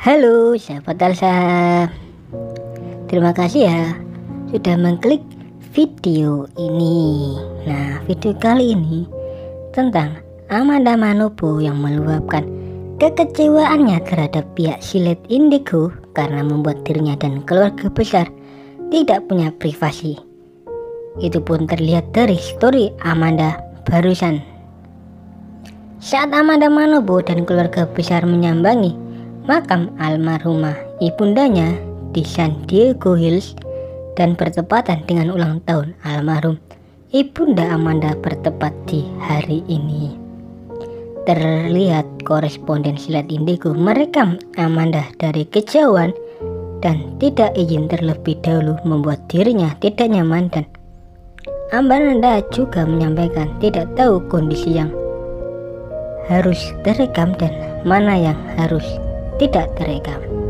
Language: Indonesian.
Halo sahabat Alsa, terima kasih ya sudah mengklik video ini. Nah, video kali ini tentang Amanda Manopo yang meluapkan kekecewaannya terhadap pihak Siled Indigo karena membuat dirinya dan keluarga besar tidak punya privasi. Itu pun terlihat dari story Amanda barusan. Saat Amanda Manopo dan keluarga besar menyambangi makam almarhumah ibundanya di San Diego Hills dan bertepatan dengan ulang tahun almarhum ibunda Amanda bertepat di hari ini. Terlihat koresponden Siled Indigo merekam Amanda dari kejauhan dan tidak izin terlebih dahulu membuat dirinya tidak nyaman, dan Amanda juga menyampaikan tidak tahu kondisi yang harus terekam dan mana yang harus tidak terekam.